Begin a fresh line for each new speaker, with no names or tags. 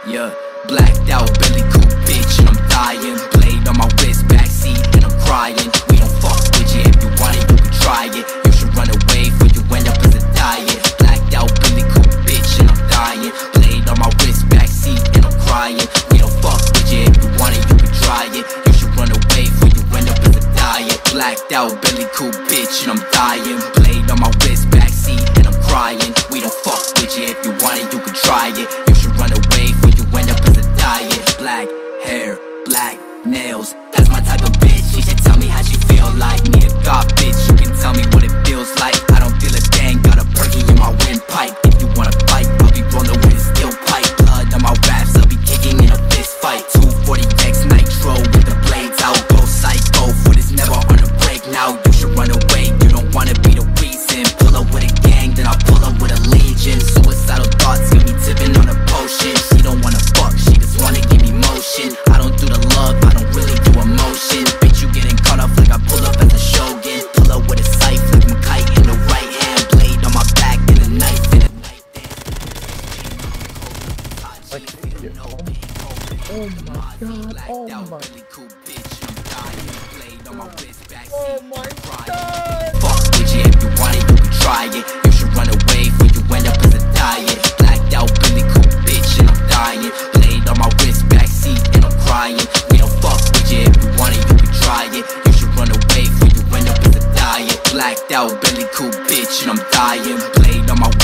Yeah, blacked out, belly coupe, bitch, and I'm dying. Blade on my wrist, backseat, and I'm crying. We don't fuck with you, if you want it, you can try it. You should run away before you end up as a diet. Blacked out, belly coupe, bitch, and I'm dying. Blade on my wrist, backseat, and I'm crying. We don't fuck with you, if you want it, you can try it. You should run away before you end up as a diet. Blacked out, belly coupe, bitch, and I'm dying. Blade on my wrist, backseat, and I'm crying. We don't fuck with you, if you want it, you can try it. You should run away before you end up as a diet. Black hair, black nails, that's my type of bitch. She should tell me how she feel like. Need a god bitch, you can tell me what it feels like. I don't feel a thing, got a perky in my windpipe. If you wanna fight, I'll be rolling with a steel pipe. Blood on my raps, I'll be kicking in a fist fight. 240X nitro with the blades out. Go psycho, foot is never on a break now. You should run away, you don't wanna be the reason. Pull up with a gang, then I'll pull up with a legion. Suicidal thoughts got me tipping on a potion. She don't wanna fuck, she just wanna give me motion. I don't do the love, I don't really do emotion. Bitch, you getting caught up like I pull up as a shogun. Pull up with a scythe like I'm kite in the right hand. Blade on my back and a knife in the night dance.
Oh my god, oh my. Oh my god.
Fuck with you, if you want it, you can try it. You should run away before you end up as a diet. Blacked out, Billy Cool, bitch, and I'm dying. Blade on my wrist, backseat, and I'm crying. We don't fuck with you, if you want it, you can try it. You should run away before you end up as a diet. Blacked out, Billy Cool, bitch, and I'm dying. Blade on my